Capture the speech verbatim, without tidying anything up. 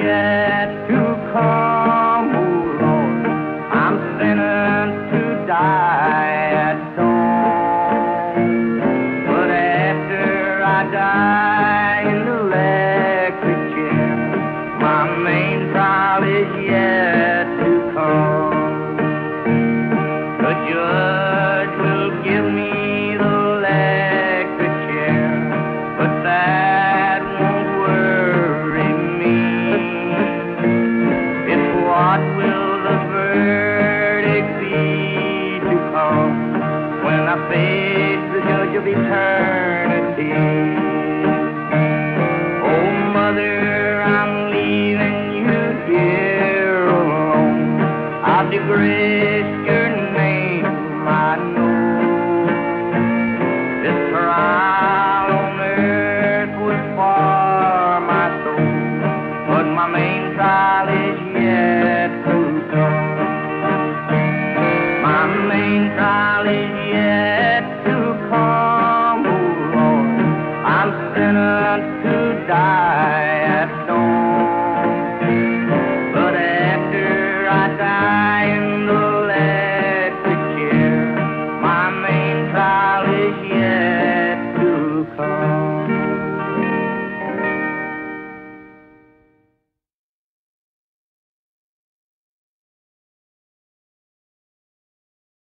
yet to come, oh Lord. I'm sentenced to die at dawn. But after I die in the electric chair, my main trial is yet to come. The judge will give me the electric chair, but that won't worry me. It's what will the verdict be to come when I face the judge of eternity. Oh, Mother, I'm leaving you here alone. I've disgraced your name, I know. This trial on earth was for my soul, but my main